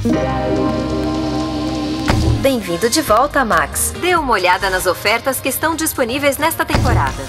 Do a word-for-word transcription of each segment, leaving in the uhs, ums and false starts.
Bem-vindo de volta, Max. Dê uma olhada nas ofertas que estão disponíveis nesta temporada.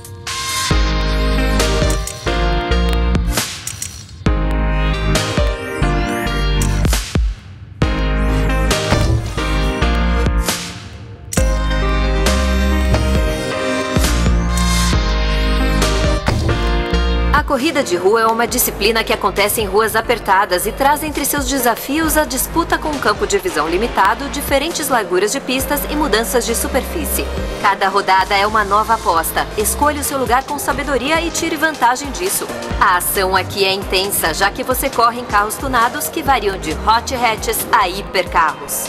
A corrida de rua é uma disciplina que acontece em ruas apertadas e traz entre seus desafios a disputa com um campo de visão limitado, diferentes larguras de pistas e mudanças de superfície. Cada rodada é uma nova aposta. Escolha o seu lugar com sabedoria e tire vantagem disso. A ação aqui é intensa, já que você corre em carros tunados que variam de hot hatches a hipercarros.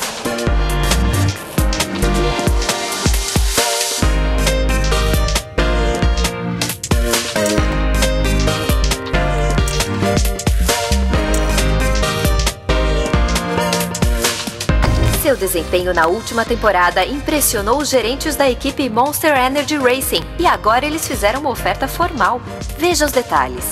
Seu desempenho na última temporada impressionou os gerentes da equipe Monster Energy Racing e agora eles fizeram uma oferta formal. Veja os detalhes.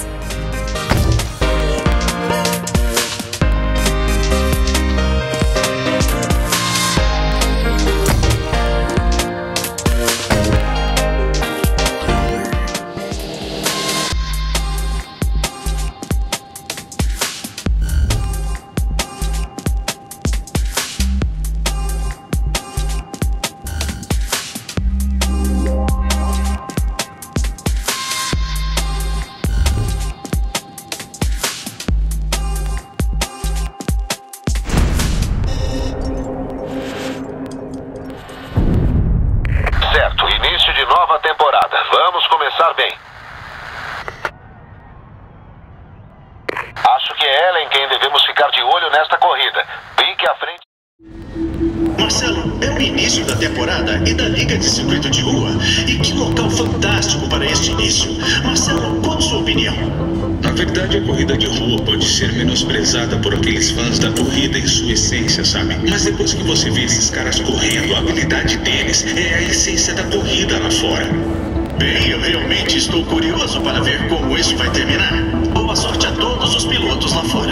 Acho que é ela em quem devemos ficar de olho nesta corrida. Fique à frente. Marcelo, é o início da temporada e da Liga de Circuito de Rua. E que local fantástico para este início. Marcelo, qual a sua opinião? Na verdade, a corrida de rua pode ser menosprezada por aqueles fãs da corrida em sua essência, sabe? Mas depois que você vê esses caras correndo, a habilidade deles é a essência da corrida lá fora. Bem, eu realmente estou curioso para ver como isso vai terminar. Boa sorte a todos os pilotos lá fora.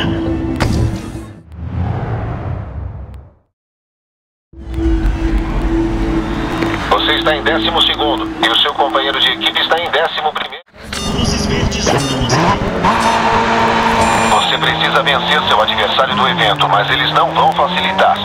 Você está em décimo segundo e o seu companheiro de equipe está em décimo primeiro. Luzes verdes estão Você precisa vencer seu adversário do evento, mas eles não vão facilitar.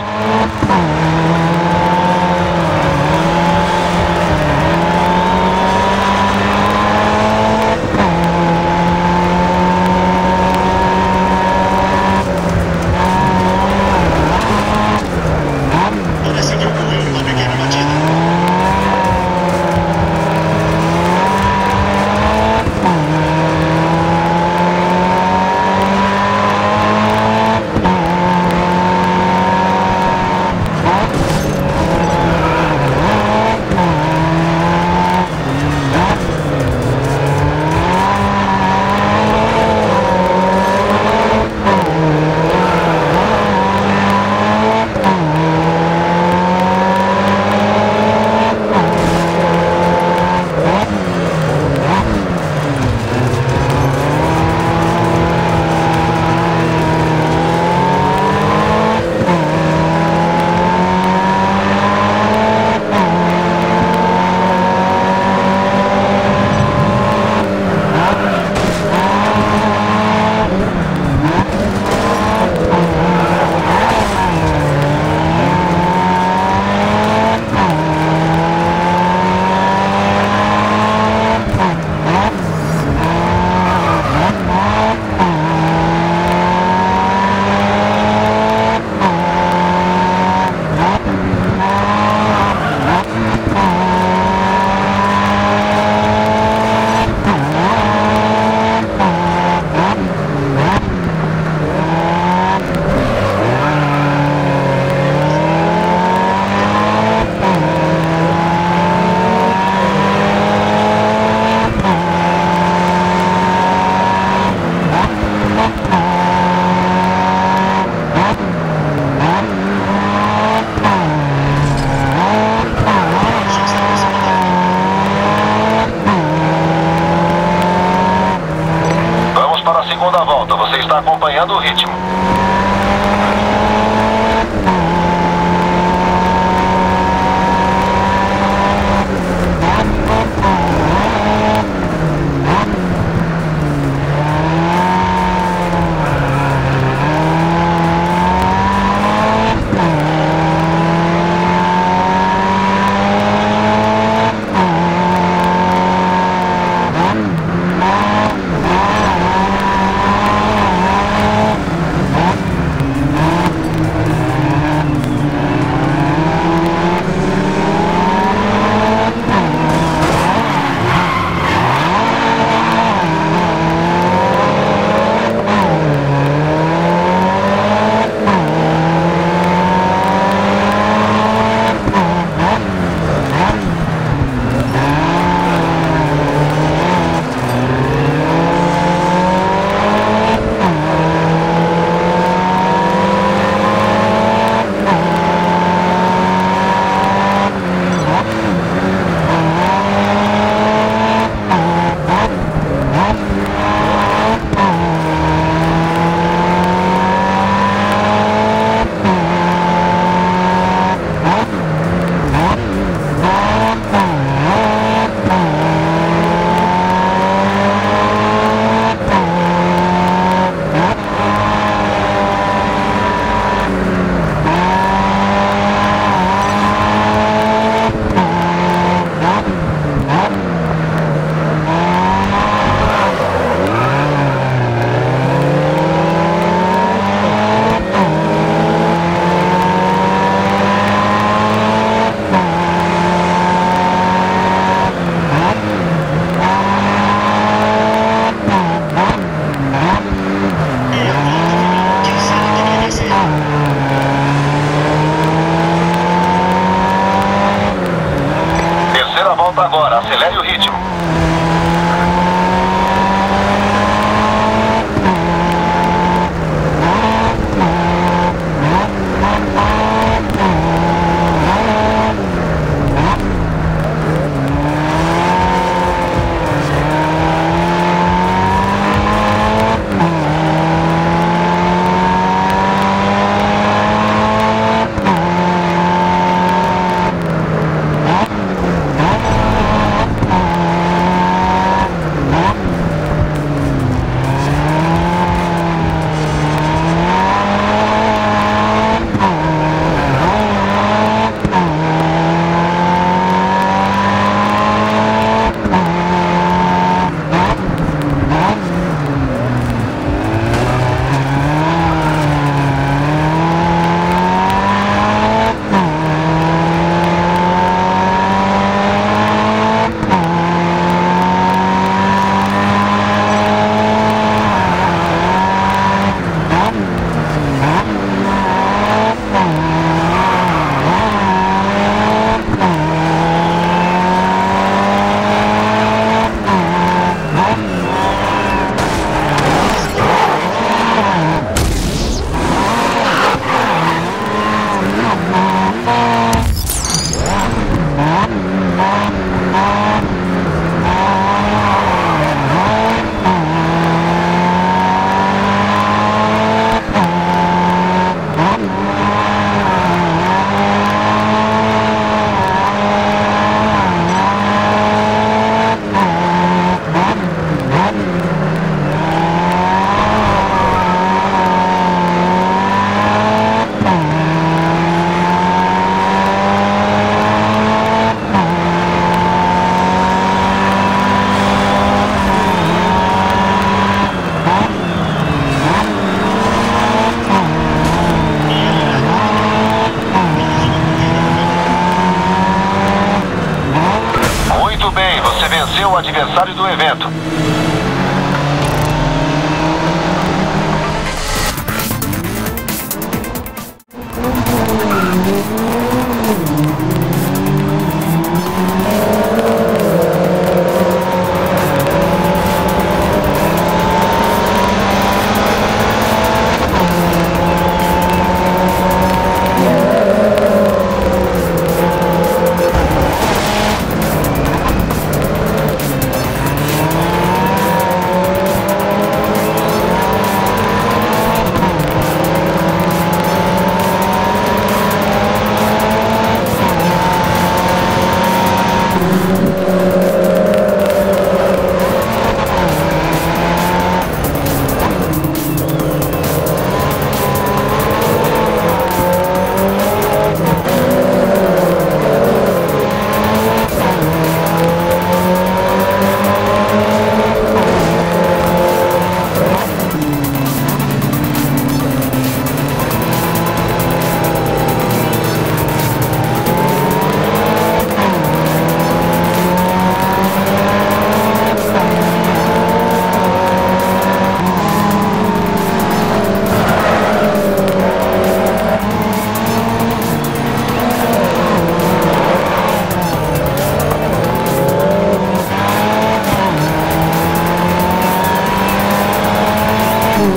volta. Você está acompanhando o ritmo.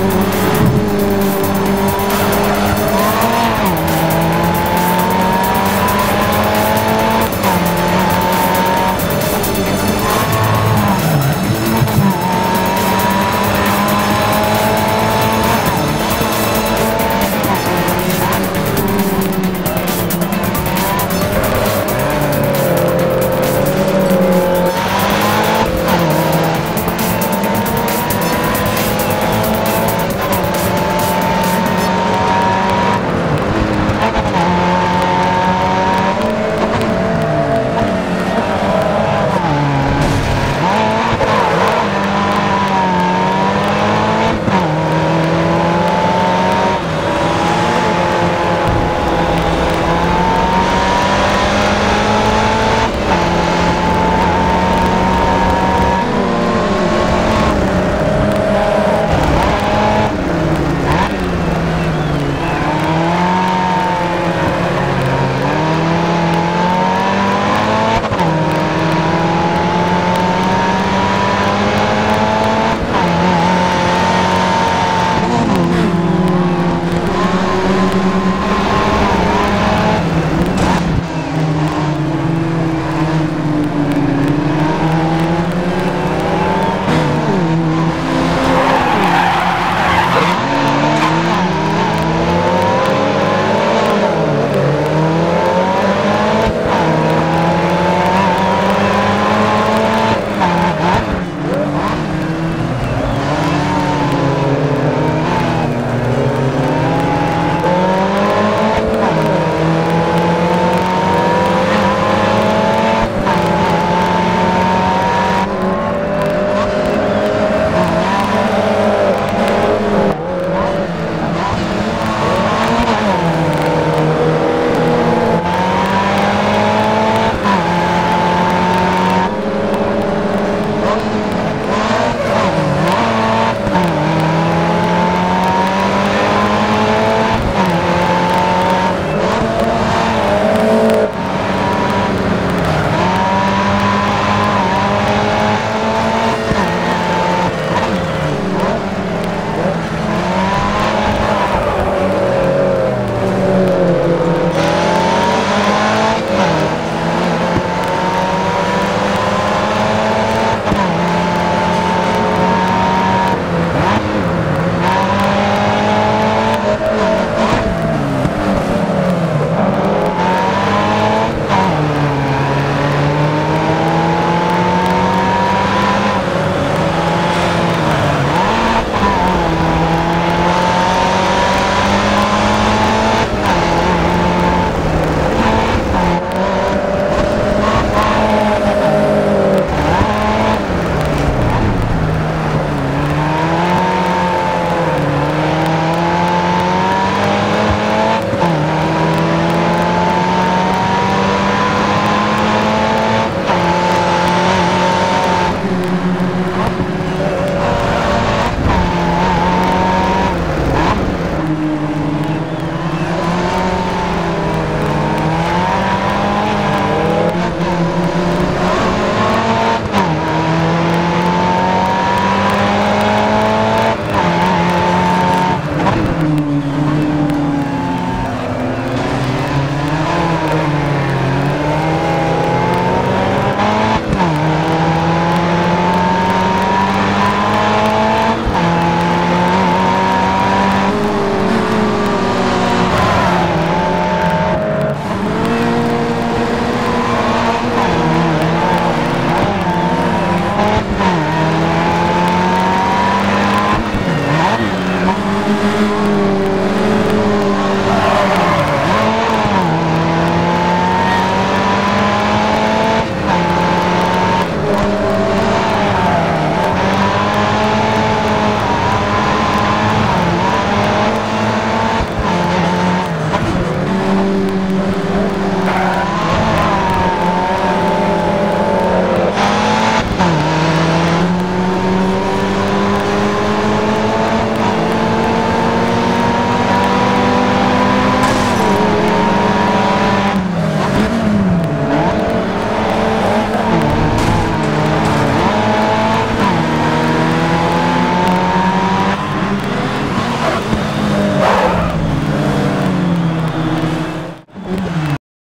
Música